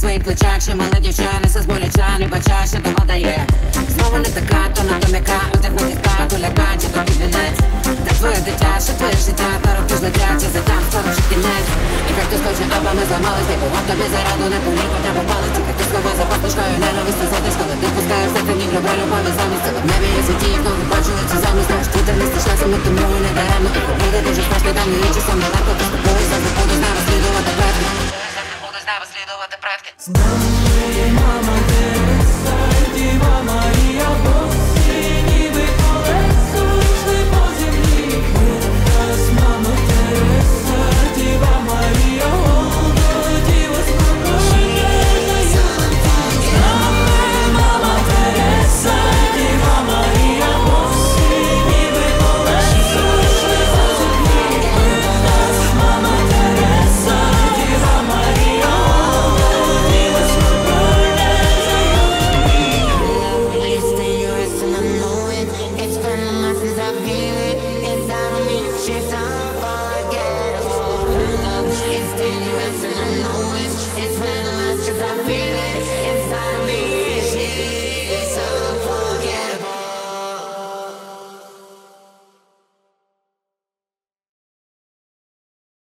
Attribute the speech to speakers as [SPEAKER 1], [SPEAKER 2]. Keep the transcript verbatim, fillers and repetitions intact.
[SPEAKER 1] своїх плечах, що мала дівча несе з боляча, не бача, що того дає. Знову не така, то на то м'яка, одягнути ткань, то ляка, чи то під вінець. Де твоє дитя, що твоє життя, та роки ж летять, чи за там скоро вже кінець. І як ти схоче, аба ми зламались, ти повод тобі зараду не поміг, хоча попали. Тільки ти сховай за пастушкою ненависти, задиш, коли ти пускаєш за ти ніг, люба любові замість. В небі є світі, як ноги бачили цю землю, знаєш, ти не стишна саме тому не даремно. І побіде дуже страшно, там не є часом далеко, ти з тобою завжди будеш з нами слідувати предки. Завжди будеш з нами слідувати предки.
[SPEAKER 2] З нами, мама, ти